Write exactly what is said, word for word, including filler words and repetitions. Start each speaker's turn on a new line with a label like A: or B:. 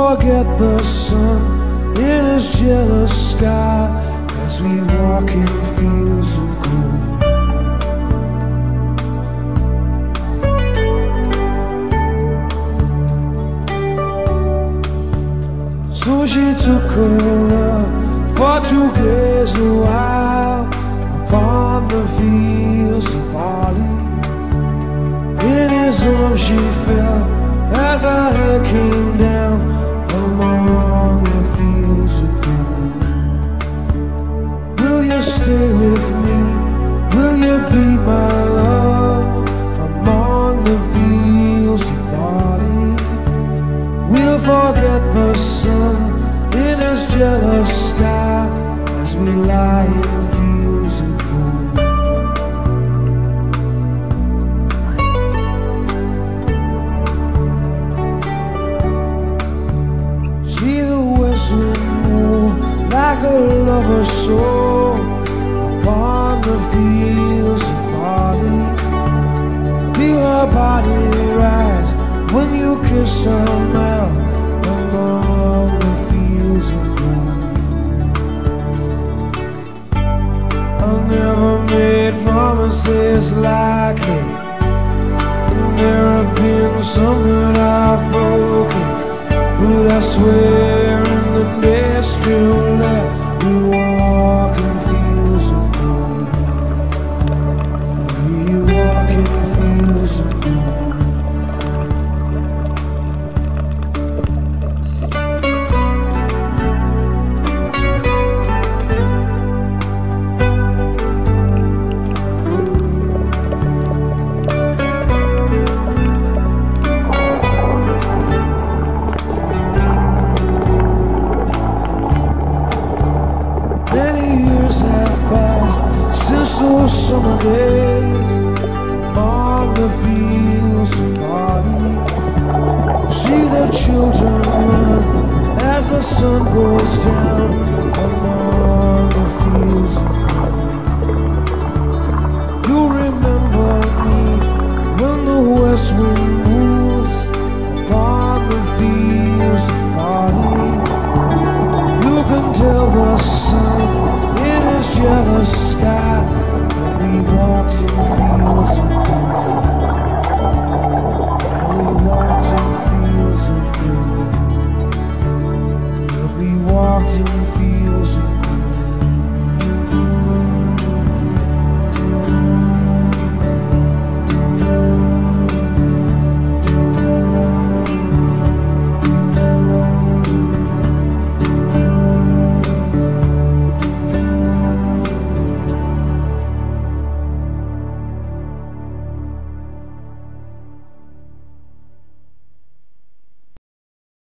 A: forget the sun in his jealous sky as we walk in fields of gold. So she took her love for to gaze a while upon the fields of barley. In his arms she fell as her head came down among the fields of gold. Will you stay with me? Will you be my love among the fields of barley? We'll forget the sun in his jealous sky as we lie in fields of gold. See the west wind move like a lover's soul upon the fields of barley. Feel her body rise when you kiss her mouth among the fields of gold. I've never made promises lightly, and there have been some that I've broken, but I swear in the days still left we walk in fields of gold. We walk in fields of gold. Those summer days among the fields of barley. See the children run as the sun goes down among the fields of gold. You'll remember me when the west wind moves upon the fields of barley. You can tell the sun in his jealous sky